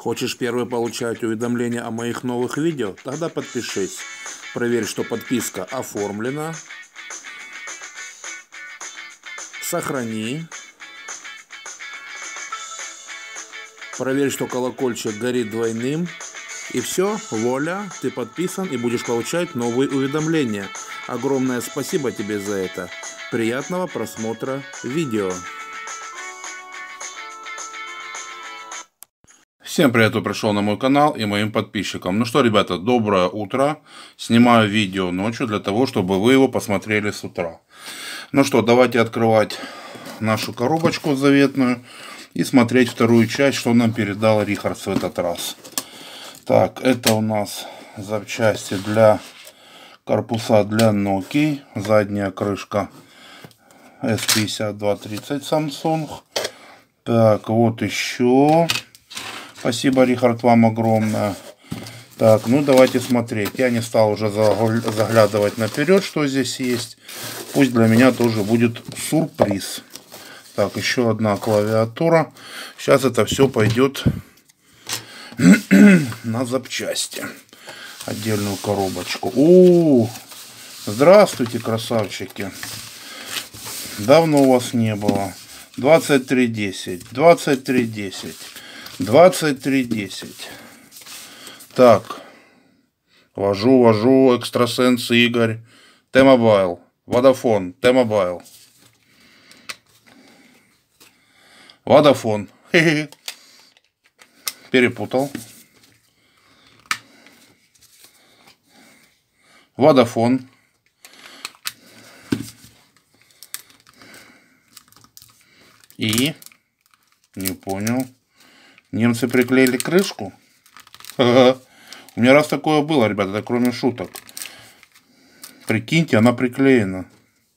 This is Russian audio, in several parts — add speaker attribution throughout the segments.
Speaker 1: Хочешь первый получать уведомления о моих новых видео? Тогда подпишись. Проверь, что подписка оформлена. Сохрани. Проверь, что колокольчик горит двойным. И все, вуаля, ты подписан и будешь получать новые уведомления. Огромное спасибо тебе за это. Приятного просмотра видео. Всем привет, кто пришел на мой канал и моим подписчикам. Ну что, ребята, доброе утро. Снимаю видео ночью для того, чтобы вы его посмотрели с утра. Ну что, давайте открывать нашу коробочку заветную и смотреть вторую часть, что нам передал Рихардс в этот раз. Так, это у нас запчасти для корпуса для Nokia. Задняя крышка S5230 Samsung. Так, вот еще. Спасибо, Рихард, вам огромное. Так, ну давайте смотреть. Я не стал уже заглядывать наперед, что здесь есть. Пусть для меня тоже будет сюрприз. Так, еще одна клавиатура. Сейчас это все пойдет на запчасти. Отдельную коробочку. О, здравствуйте, красавчики. Давно у вас не было. 2310, 2310, 2310. Так. Вожу, экстрасенс Игорь. T-Mobile. Vodafone. T-Mobile. Vodafone. Перепутал. Vodafone. И не понял. Немцы приклеили крышку? Ха-ха. У меня раз такое было, ребята, это кроме шуток. Прикиньте, она приклеена.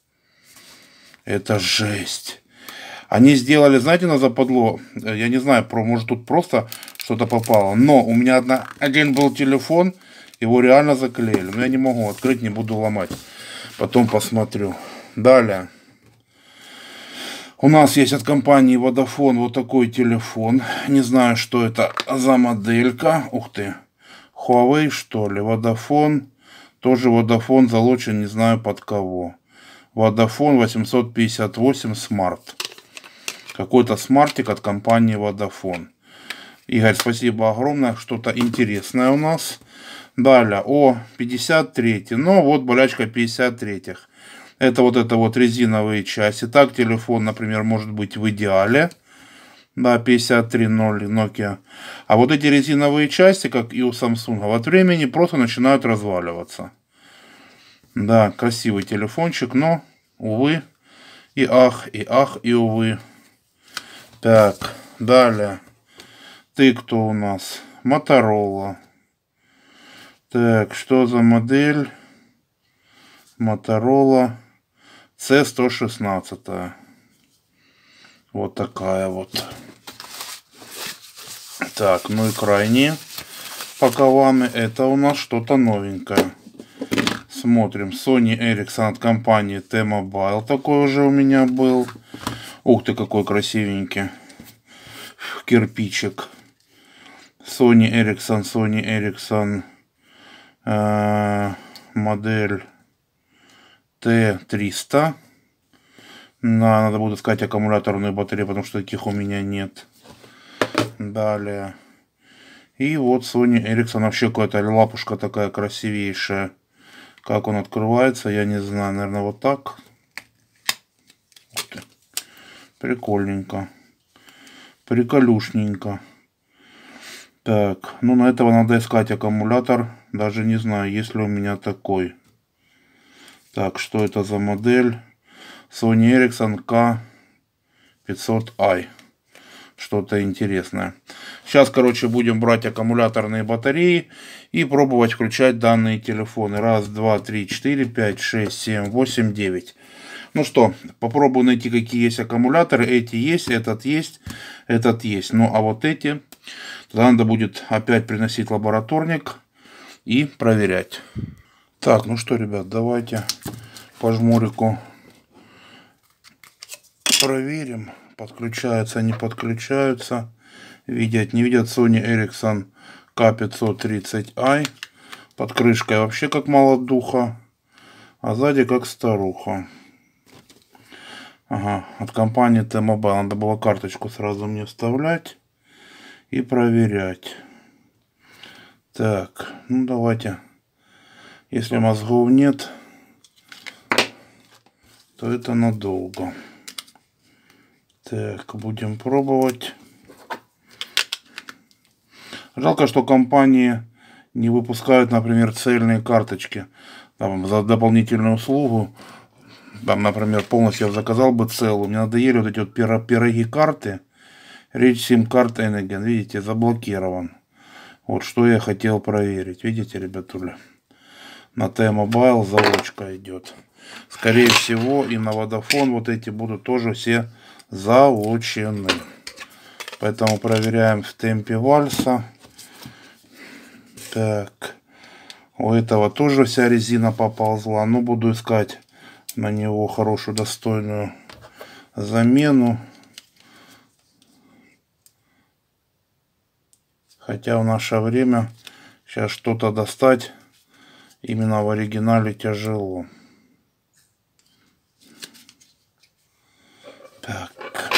Speaker 1: Это жесть. Они сделали, знаете, на западло. Я не знаю, может тут просто что-то попало. Но у меня один был телефон, его реально заклеили. Но я не могу открыть, не буду ломать. Потом посмотрю. Далее. У нас есть от компании Vodafone вот такой телефон. Не знаю, что это за моделька. Ух ты. Huawei, что ли? Vodafone. Тоже Vodafone залочен, не знаю под кого. Vodafone 858 Smart. Какой-то смартик от компании Vodafone. Игорь, спасибо огромное. Что-то интересное у нас. Далее. О, 53. Ну, вот болячка 53-х. Это вот резиновые части. Так, телефон, например, может быть в идеале. Да, 53.0 Nokia. А вот эти резиновые части, как и у Samsung, от времени просто начинают разваливаться. Да, красивый телефончик, но, увы, и ах, и увы. Так, далее. Ты кто у нас? Motorola. Так, что за модель? Motorola C116. Вот такая вот. Так, ну и крайние пакованы. Это у нас что-то новенькое. Смотрим. Sony Ericsson от компании T-Mobile. Такой уже у меня был. Ух ты, какой красивенький. Кирпичик. Sony Ericsson. Модель T300. Надо будет искать аккумуляторную батарею, потому что таких у меня нет. Далее. И вот Sony Ericsson. Вообще какая-то лапушка такая красивейшая. Как он открывается, я не знаю. Наверное, вот так. Прикольненько. Приколюшненько. Так, ну на этого надо искать аккумулятор. Даже не знаю, есть ли у меня такой. Так, что это за модель? Sony Ericsson K500i. Что-то интересное. Сейчас, короче, будем брать аккумуляторные батареи и пробовать включать данные телефоны. Раз, два, три, четыре, пять, шесть, семь, восемь, девять. Ну что, попробую найти, какие есть аккумуляторы. Эти есть, этот есть, этот есть. Ну, а вот эти, тогда надо будет опять приносить лабораторник и проверять. Так, ну что, ребят, давайте по жмурику проверим, подключаются, не подключаются. видят, не видят Sony Ericsson K530i. Под крышкой вообще как молодуха, а сзади как старуха. Ага, от компании T-Mobile. Надо было карточку сразу мне вставлять и проверять. Так, ну давайте. Если мозгов нет, то это надолго. Так, будем пробовать. Жалко, что компании не выпускают, например, цельные карточки. Там, за дополнительную услугу. Там, например, полностью я заказал бы целую. Мне надоели вот эти вот пироги карты. Rich SIM карт Enagen. Видите, заблокирован. Вот что я хотел проверить. Видите, ребятуля? На T-Mobile заочка идет. Скорее всего, и на Vodafone вот эти будут тоже все заочены. Поэтому проверяем в темпе вальса. Так. У этого тоже вся резина поползла. Но буду искать на него хорошую, достойную замену. Хотя в наше время сейчас что-то достать именно в оригинале тяжело. Так.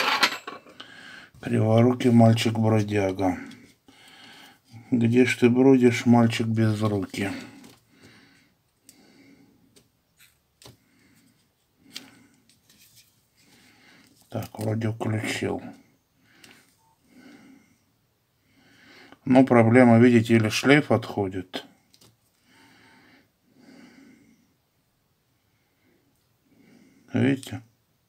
Speaker 1: Криворукий мальчик-бродяга. Где ж ты бродишь, мальчик без руки? Так, вроде включил. Но проблема, видите, или шлейф отходит. Видите?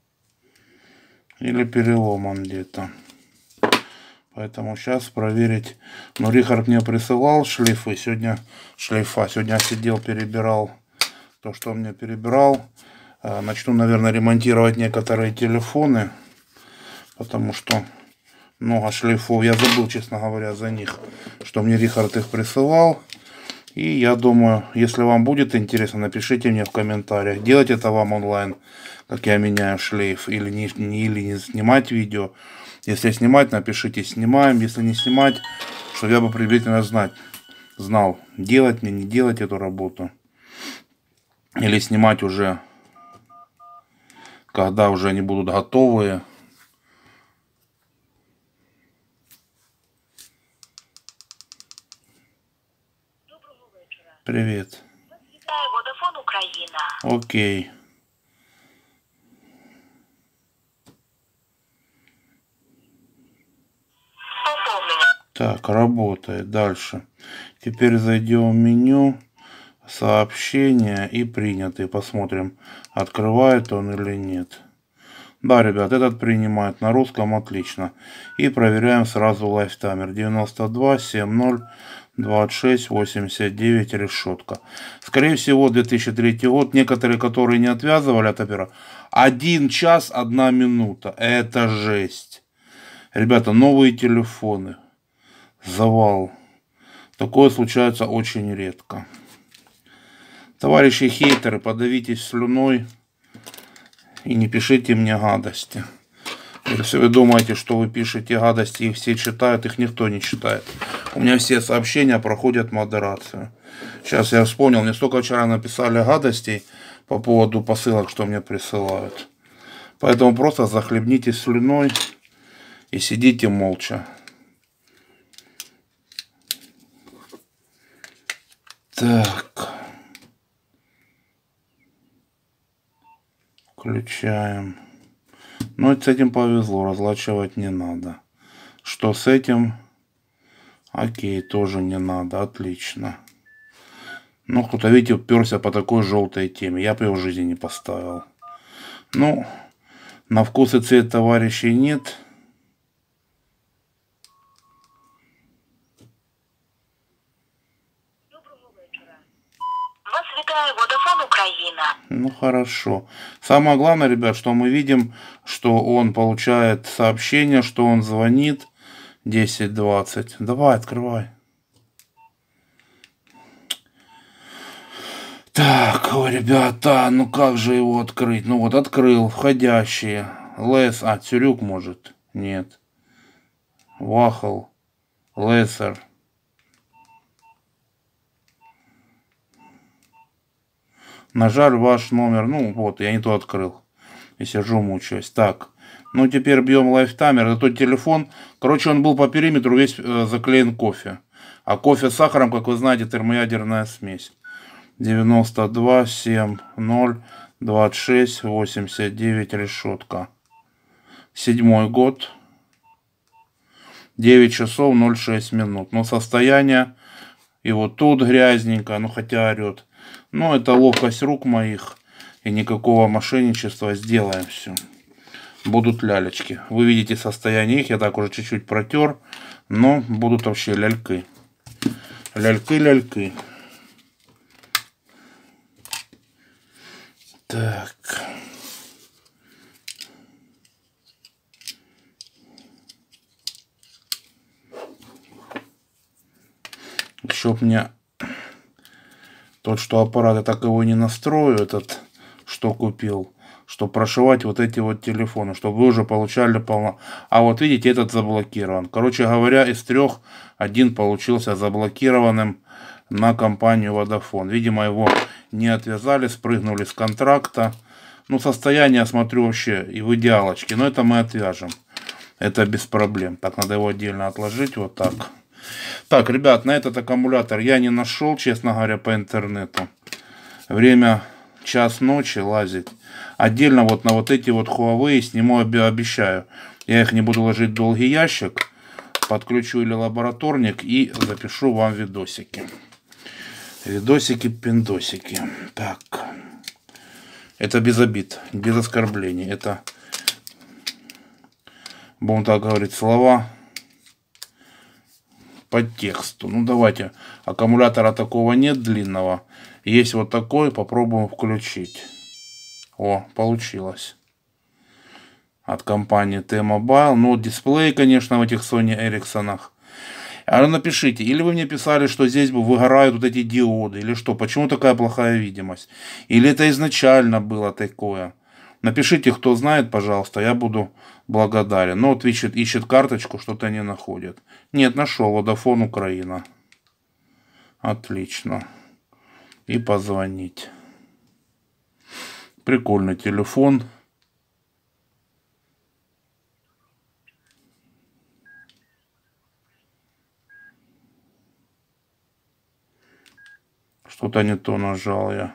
Speaker 1: Или переломан где-то. Поэтому сейчас проверить. Но Рихард мне присылал шлейфы. Сегодня я сидел, перебирал то, что он мне перебирал. Начну, наверное, ремонтировать некоторые телефоны. Потому что много шлейфов. Я забыл, честно говоря, за них, что мне Рихард их присылал. И я думаю, если вам будет интересно, напишите мне в комментариях, делать это вам онлайн, как я меняю шлейф, или не снимать видео. Если снимать, напишите снимаем. Если не снимать, чтобы я бы приблизительно знал, делать мне, не делать эту работу. Или снимать уже, когда уже они будут готовые. Привет.
Speaker 2: Vodafone Украина.
Speaker 1: Окей. Так, работает. Дальше. Теперь зайдем в меню, сообщения и принятые. Посмотрим, открывает он или нет. Да, ребят, этот принимает на русском, отлично. И проверяем сразу лайфтаймер. 92 70 26 89 решетка. Скорее всего, 2003 год. Некоторые, которые не отвязывали от опера. 1 час 1 минута. Это жесть. Ребята, новые телефоны. Завал. Такое случается очень редко. Товарищи хейтеры, подавитесь слюной и не пишите мне гадости. Если вы думаете, что вы пишете гадости, их все читают, их никто не читает. У меня все сообщения проходят модерацию. Сейчас я вспомнил, мне столько вчера написали гадостей по поводу посылок, что мне присылают. Поэтому просто захлебнитесь слюной и сидите молча. Так. Включаем. Ну, с этим повезло, разлачивать не надо. Что с этим? Окей, тоже не надо, отлично. Ну, кто-то, видите, уперся по такой желтой теме. Я бы его в жизни не поставил. Ну, на вкус и цвет товарищей нет.
Speaker 2: Вас вітає Vodafone Украина.
Speaker 1: Ну, хорошо. Самое главное, ребят, что мы видим, что он получает сообщение, что он звонит. 10-20. Давай, открывай. Так, ой, ребята, ну как же его открыть? Ну вот открыл, входящие. Лес, Цюрюк может? Нет. Вахал. Лессер. На жаль, ваш номер, ну вот, я не то открыл. И сижу, мучаюсь. Так, ну теперь бьем лайфтаймер. Это тот телефон. Короче, он был по периметру весь заклеен кофе. А кофе с сахаром, как вы знаете, термоядерная смесь. 92 7 0 26 89 решетка. 7-й год. 9 часов 06 минут. Но состояние, и вот тут грязненько, ну хотя орет. Но это ловкость рук моих. И никакого мошенничества. Сделаем все. Будут лялечки. Вы видите состояние их. Я так уже чуть-чуть протер. Но будут вообще ляльки. Ляльки. Так. Еще мне тот, что аппарат, я так его не настрою, этот, что купил, чтобы прошивать вот эти вот телефоны, чтобы вы уже получали полно. А вот видите, этот заблокирован. Короче говоря, из 3 один получился заблокированным на компанию Vodafone. Видимо, его не отвязали, спрыгнули с контракта. Ну, состояние, смотрю, вообще и в идеалочке. Но это мы отвяжем. Это без проблем. Так, надо его отдельно отложить. Вот так. Так, ребят, на этот аккумулятор я не нашел, честно говоря, по интернету. Время 1 ночи лазить. Отдельно вот на вот эти вот Huawei сниму, обещаю. Я их не буду ложить в долгий ящик. Подключу или лабораторник и запишу вам видосики. Видосики-пиндосики. Так. Это без обид, без оскорблений. Это, будем так говорить, слова по тексту. Ну, давайте. Аккумулятора такого нет длинного. Есть вот такой. Попробуем включить. О, получилось. От компании T-Mobile. Ну, дисплей, конечно, в этих Sony Ericsson. А напишите, или вы мне писали, что здесь выгорают вот эти диоды, или что, почему такая плохая видимость? Или это изначально было такое? Напишите, кто знает, пожалуйста, я буду благодарен. Ну, вот ищет карточку, что-то не находит. Нет, нашел, Vodafone Украина. Отлично. И позвонить. Прикольный телефон. Что-то не то нажал я.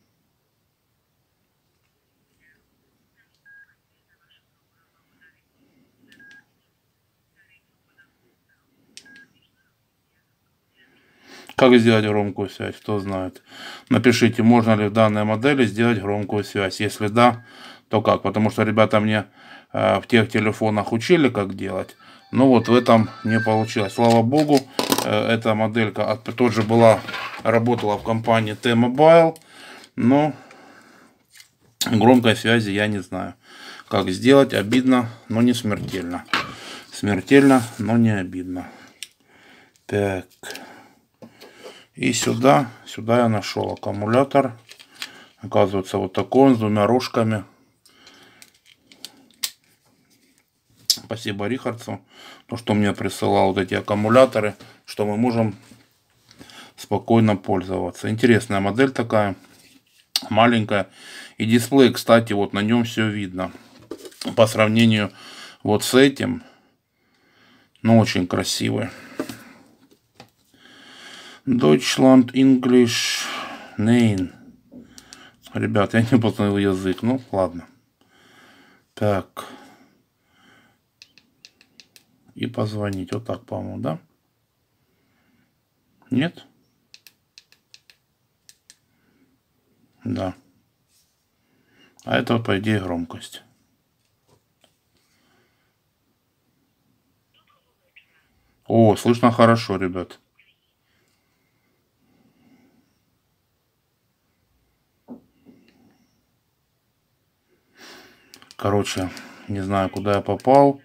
Speaker 1: Как сделать громкую связь, кто знает. Напишите, можно ли в данной модели сделать громкую связь. Если да, то как? Потому что ребята мне в тех телефонах учили, как делать. Но вот в этом не получилось. Слава богу, эта моделька тоже работала в компании T-Mobile. Но громкой связи я не знаю. Как сделать? Обидно, но не смертельно. Смертельно, но не обидно. Так. И сюда я нашел аккумулятор. Оказывается, вот такой он с 2 рожками. Спасибо Рихардсу, то, что мне присылал вот эти аккумуляторы, что мы можем спокойно пользоваться. Интересная модель такая, маленькая. И дисплей, кстати, вот на нем все видно. По сравнению вот с этим, ну, очень красивый. Deutschland English Name. Ребят, я не познал язык. Ну, ладно. Так. И позвонить. Вот так, по-моему, да? Нет? Да. А это, по идее, громкость. О, слышно хорошо, ребят. Короче, не знаю, куда я попал.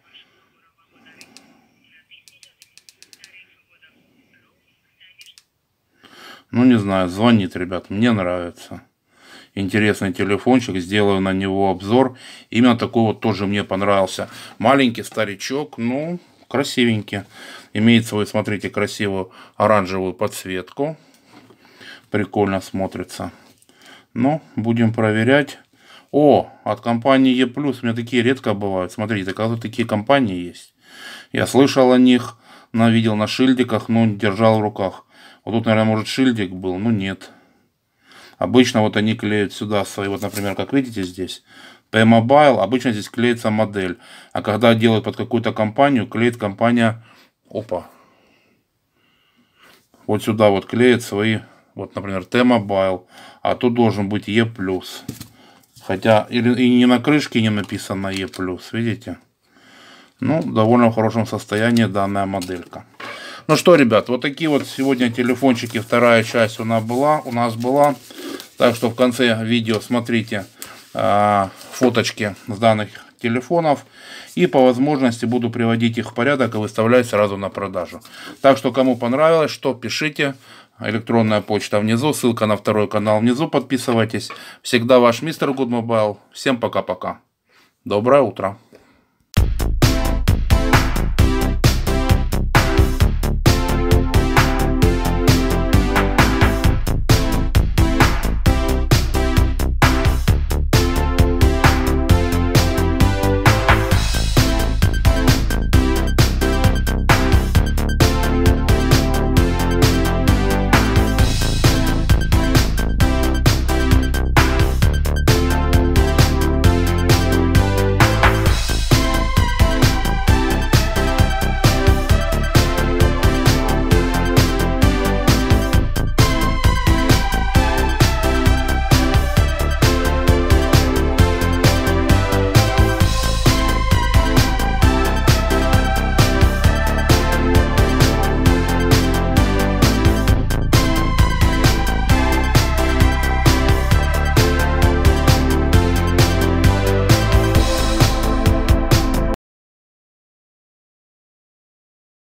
Speaker 1: Ну, не знаю, звонит, ребят, мне нравится. Интересный телефончик, сделаю на него обзор. Именно такой вот тоже мне понравился. Маленький старичок, ну, красивенький. Имеет свою, смотрите, красивую оранжевую подсветку. Прикольно смотрится. Ну, будем проверять. О, от компании E+, у меня такие редко бывают. Смотрите, оказывается, такие компании есть. Я слышал о них, видел на шильдиках, но не держал в руках. Вот тут, наверное, может шильдик был, но нет. Обычно вот они клеят сюда свои, вот, например, как видите здесь, P-Mobile, обычно здесь клеится модель. А когда делают под какую-то компанию, клеит компания, опа, вот сюда вот клеит свои, вот, например, T-Mobile, а тут должен быть E+. Хотя и не на крышке не написано E+, видите? Ну, довольно в хорошем состоянии данная моделька. Ну что, ребят, вот такие вот сегодня телефончики, вторая часть у нас была. Так что в конце видео смотрите фоточки с данных телефонов. И по возможности буду приводить их в порядок и выставлять сразу на продажу. Так что кому понравилось, что пишите. Электронная почта внизу, ссылка на второй канал внизу, подписывайтесь. Всегда ваш мистер Good Mobile. Всем пока-пока. Доброе утро.